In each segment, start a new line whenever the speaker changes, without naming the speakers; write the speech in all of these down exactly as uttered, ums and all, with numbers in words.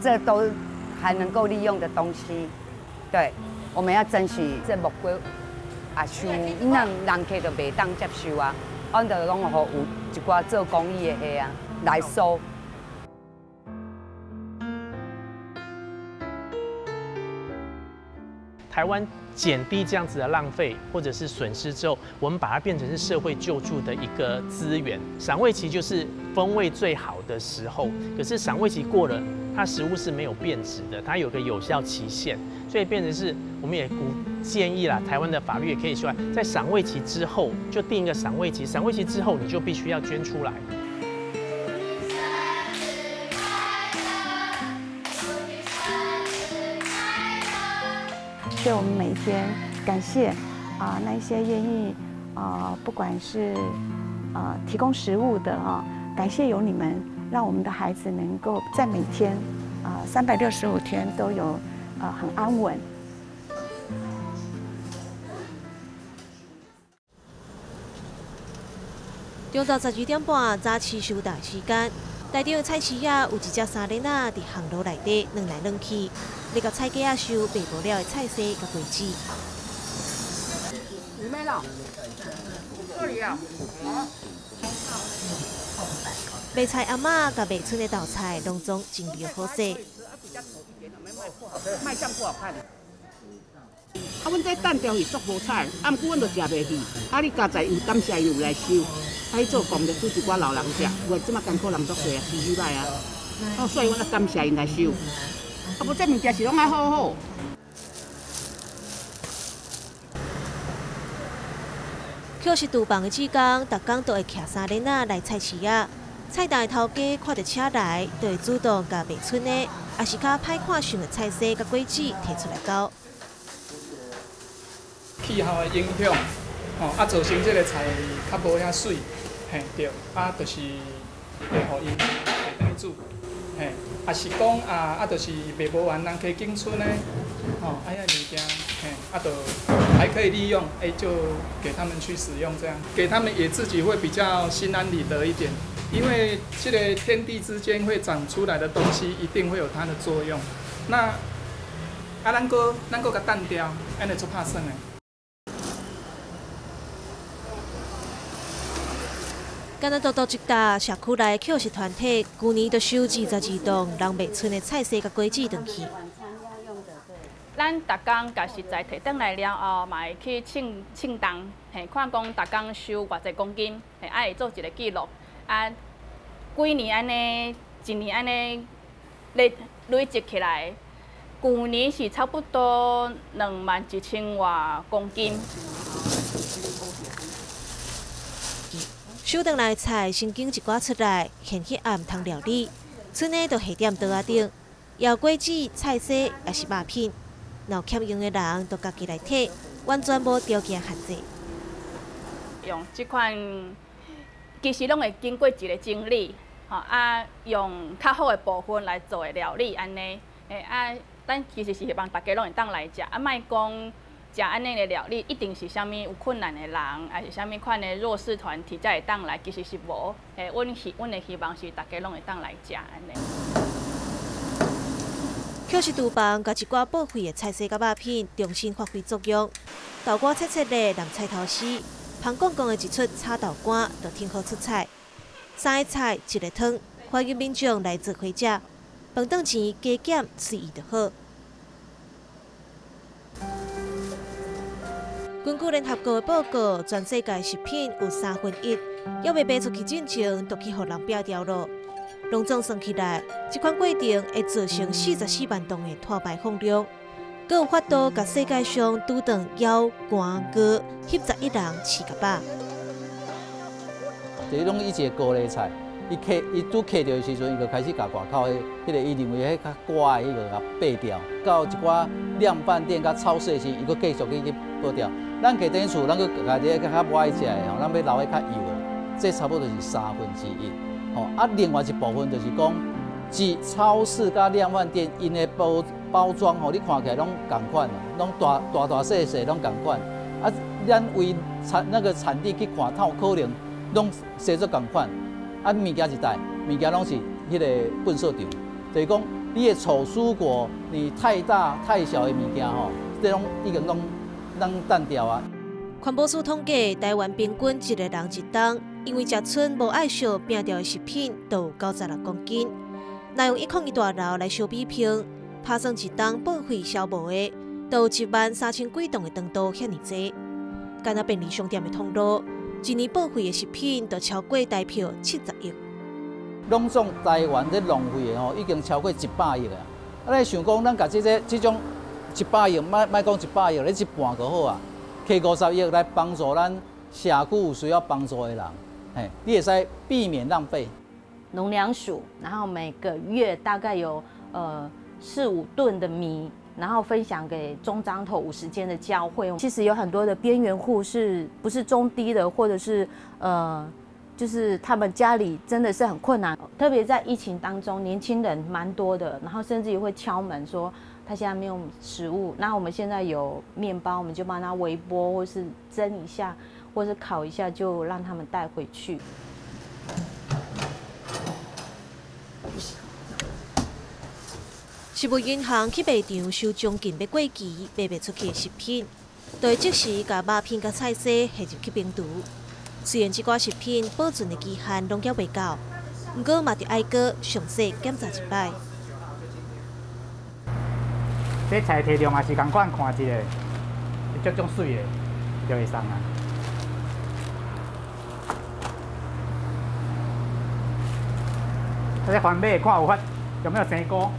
这都还能够利用的东西。对，我们要争取这木龟啊收，咱人客就袂当接受啊，阮就拢互有一寡做公益的遐啊来收。
台湾减低这样子的浪费或者是损失之后，我们把它变成是社会救助的一个资源。赏味期就是风味最好的时候，可是赏味期过了，它食物是没有变质的，它有个有效期限，所以变成是我们也鼓建议啦，台湾的法律也可以说，在赏味期之后就定一个赏味期，赏味期之后你就必须要捐出来。
对我们每一天感谢啊、呃、那一些愿意啊、呃、不管是啊、呃、提供食物的啊、呃，感谢有你们，让我们的孩子能够在每天啊三百六十五天都有啊、呃、很安稳。
中昼十二点半早市收档时间，台中的菜市仔有一只三轮仔伫巷路内底转来转去。你甲菜价仔收卖无了的菜色甲果子。
你没了，这里啊。
卖菜阿嬷甲卖剩的豆菜拢总真苗好势。
卖相不好看。
啊，阮这蛋条是足无彩，啊，毋过阮就食袂起。啊，你家在有感谢伊有来收，啊，伊做工就煮一寡老人食，有诶，即马艰苦人足济啊，起起来啊。哦，所以阮啊感谢因来收。啊，无这物件是拢爱好好。
扣是厨房的职工，逐工都会骑三轮仔来菜市仔。菜档的头家看到车来，就会主动甲卖剩的，也是较歹看上的菜色甲果子摕出来交。
气候的影响，吼啊，造成这个菜较无遐水，嘿对，啊，就是会互因会当煮，嘿。 啊是讲啊啊，就是卖无完，人可以进出呢，哦，哎呀物件，嘿，啊都还可以利用，哎就给他们去使用，这样给他们也自己会比较心安理得一点，因为这个天地之间会长出来的东西，一定会有它的作用。那啊，咱个咱个甲淡掉，安尼做拍算的。
干那独独一搭社区内扣食团体，去年就收二十二栋人卖剩的菜色甲果子回去。
咱逐工甲食材摕转来了后，嘛会去称称重，嘿，看讲逐工收偌济公斤，嘿，啊会做一个记录。啊，几年安尼，一年安尼累累积起来，去年是差不多两万一千外公斤。
收回来的菜，先经一寡出来，现去暗通料理，剩的就下点桌仔顶，摇果子、菜色也是肉品。若欠用的人，都家己来摕，完全无条件限制。
用这款，其实拢会经过一个整理，吼啊，用较好的部分来做的料理，安尼，诶啊，咱其实是希望大家拢会当来食，啊，莫讲。 食安尼的料理，一定是啥物有困难的人，还是啥物款的弱势团体才会当来？其实是无。诶，阮希阮的希望是大家拢会当来食安尼。
扣是厨房，甲一寡报废的菜色甲肉品重新发挥作用。豆干切切的南菜头丝，香公公的一出炒豆干，就挺好出菜。三个菜一个汤，欢迎民众来做回家。饭顿钱加减随意就好。 根据联合国的报告，全世界食品有三分一要未卖出去进前，都去互人标掉了。拢总算起来，这款过程会造成四十四万吨的碳排放量，更有法度甲世界上拄当腰、肝、膏翕十一人饲甲饱。
这拢伊一个高丽菜，伊刻伊拄刻着的时阵，伊就开始甲外口的迄个伊认为迄较乖的迄个甲掰掉，到一寡量贩店甲超市时，伊佫继续去去剥掉。 咱摕顶厝，咱佫家己较不爱食的吼，咱要留个较油的，这差不多就是三分之一。吼，啊，另外一部分就是讲，是超市甲量贩店因的包包装吼，你看起来拢共款，拢大大大细细拢共款。啊，咱为产那个产地去看，它有可能拢洗做共款。啊，物件一袋，物件拢是迄个粪扫场，就是讲你你的丑蔬果，你太大太小的物件吼，这种已经拢拢单掉啊。
环保署统计，台湾平均一个人一冬因为食剩无爱惜变掉的食品，都有九十六公斤。若用一空一大楼来相比拼，拍算一冬报废消磨的，都有一万三千几吨的长度遐尼济。干那便利商店的通路，一年报废的食品都超过台票七十亿。
拢总台湾咧浪费的吼，已经超过一百亿啊！啊，你想讲，咱甲即个即种一百亿，莫莫讲一百亿，你一半就好啊。摕五十亿来帮助咱社区有需要帮助的人，嘿，你会使避免浪费。
农粮署，然后每个月大概有呃四五吨的米，然后分享给中彰投五十间的教会。其实有很多的边缘户是不是中低的，或者是呃，就是他们家里真的是很困难，特别在疫情当中，年轻人蛮多的，然后甚至也会敲门说他现在没有食物，那我们现在有面包，我们就帮他微波，或是蒸一下，或是烤一下，就让他们带回去。
食物银行去卖场收将近要过期卖不出去的食品，就会即时把肉片甲菜丝下入去冰橱。虽然这寡食品保存的期限拢还未到，不过嘛，得爱过详细检查一摆。
这菜摕着嘛是共款看一下，足种水的，就会送啊。这个番麦看有法有没有生菇？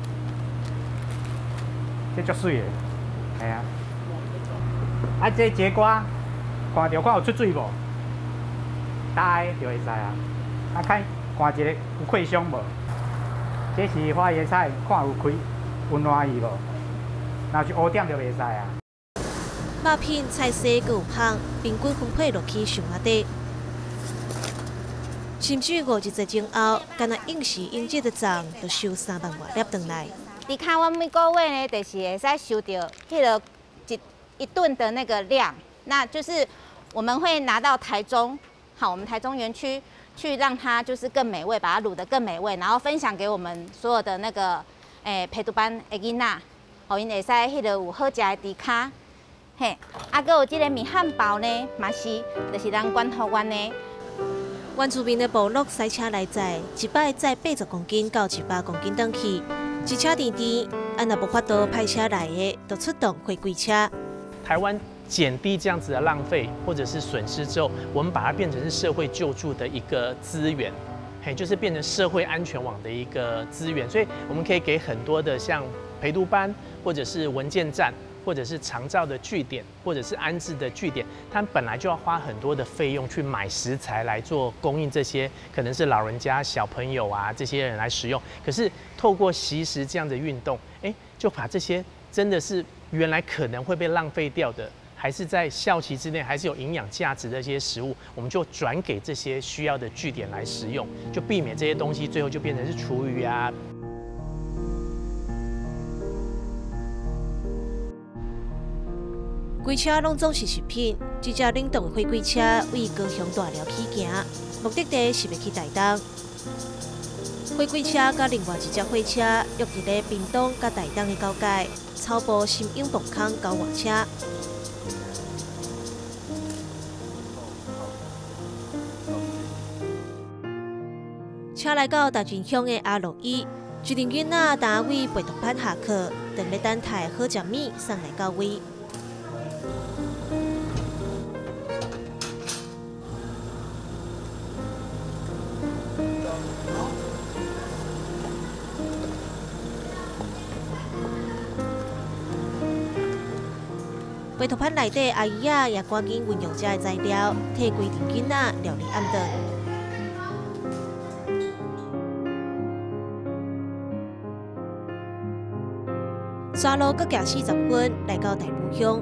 这足水的，系啊。啊，这节瓜看着看有出水无？打的就会使啊。啊，看看一个有溃伤无？这是花椰菜，看有开有烂去无？若是乌点就袂使啊。
肉片、菜丝阁有香，平均分配落去上下底。甚至五日节前后，干那应时应节的账，就收三万外粒回来。
你看，我每个月呢，就是会使收到迄个一一吨的那个量，那就是我们会拿到台中，好，我们台中园区去让它就是更美味，把它卤得更美味，然后分享给我们所有的那个诶陪读班的囡仔。互因会使迄个有好食的猪脚，嘿，啊，阁有即个米汉堡呢，嘛是，就是咱管护员的。
原住民的部落塞车来载，一摆载八十公斤到一百公斤登去，一车甜甜，啊，若无法度派车来的，就出动回归车。
台湾减低这样子的浪费或者是损失之后，我们把它变成是社会救助的一个资源。嘿，就是变成社会安全网的一个资源，所以我们可以给很多的像陪读班，或者是文件站，或者是长照的据点，或者是安置的据点，他们本来就要花很多的费用去买食材来做供应这些可能是老人家、小朋友啊这些人来使用。可是透过惜食这样的运动，哎，就把这些真的是原来可能会被浪费掉的，还是在效期之内还是有营养价值的这些食物，我们就转给这些需要的据点来食用，就避免这些东西最后就变成是厨余啊。
规车拢总是食品，这架冷冻的火龟车为高雄大寮起行，目的地是要去台东。火龟车甲另外一只火车约伫咧屏东甲台东的交界，草埔新永磅空交换车。车来到大泉乡的阿洛伊，一群囡仔单位陪读班下课，等咧等待好食米送来到位。陪读班内底阿姨啊，也赶紧运用这的材料，替规定囡仔料理暗顿。山路各行四十分，来到大埔乡。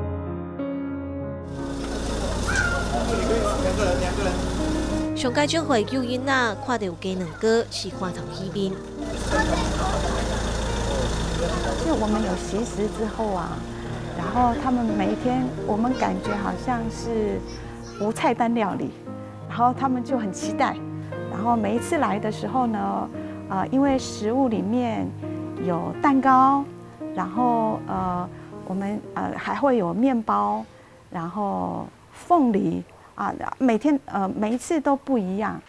上届种会救囡仔，看到有鸡卵糕，是看头起面。
就我们有习食之后啊，然后他们每一天，我们感觉好像是无菜单料理，然后他们就很期待。然后每一次来的时候呢，啊、呃，因为食物里面有蛋糕，然后呃，我们呃还会有面包，然后凤梨啊，每天呃每一次都不一样。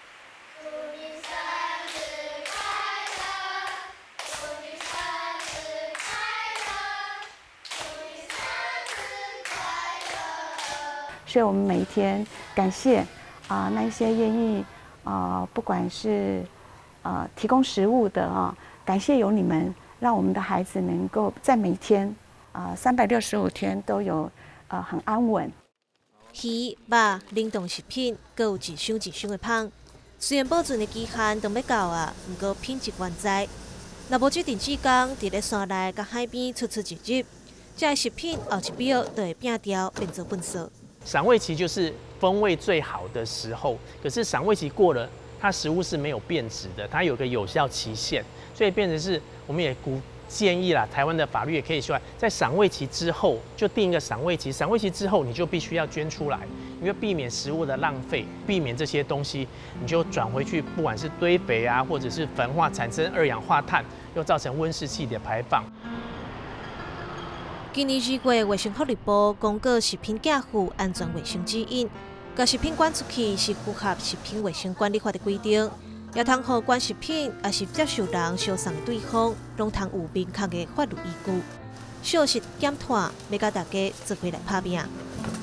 所以我们每一天感谢啊、呃、那一些愿意啊、呃、不管是呃提供食物的啊、哦，感谢有你们，让我们的孩子能够在每天啊三百六十五天都有呃很安稳。
鱼、肉、冷冻食品，各有一箱一箱的芳。虽然保存的期限都要到啊，不过品质原在。若无这阵子工，伫咧山内甲海边出出入入，这食品后一秒就会变掉，变做粪扫。
赏味期就是风味最好的时候，可是赏味期过了，它食物是没有变质的，它有个有效期限，所以变成是我们也鼓建议啦，台湾的法律也可以修改，在赏味期之后就定一个赏味期，赏味期之后你就必须要捐出来，因为避免食物的浪费，避免这些东西你就转回去，不管是堆肥啊，或者是焚化产生二氧化碳，又造成温室气体的排放。
今年二月，卫生福利部公告食品寄付安全卫生指引，甲食品管出去是符合食品卫生管理法的规定，也通互管食品也是接受人销送的对方，拢通有明确的法律依据。小食减碳，要甲大家做伙来拍拼。